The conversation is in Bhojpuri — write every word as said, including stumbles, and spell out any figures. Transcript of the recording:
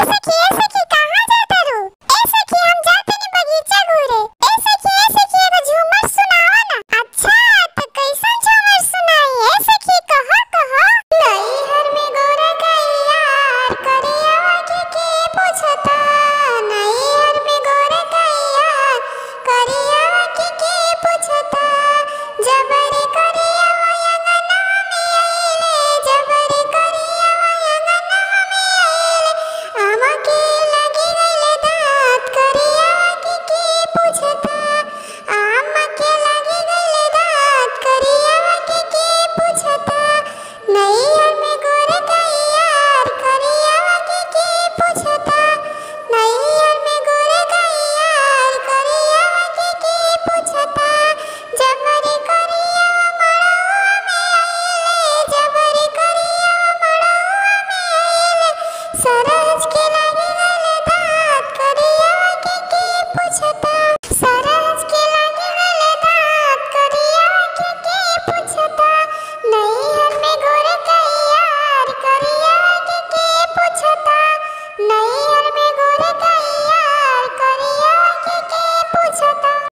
सखी ए सखी कहां जाता रू? ए सखी हम जाते नी बगीचा घूरे। ए सखी ए सखी एगो झूमर सुनावा ना। अच्छा त कैसन झूमर सुनाई ए सखी कहो कहो। नैहर में गोरा गैयार करियावा के के पूछता। नैहर में गोरा गैयार करियावा के के पूछता। जबरी करियावा अंगना में आइले जबरी करियावा अंगना में आइले। आमा के लगी गइले दांत करियावा के के पूछता। आमा के लगी गइले दांत करियावा के के पूछता। नैहर में गोरा गैयार करियावा के के पूछता।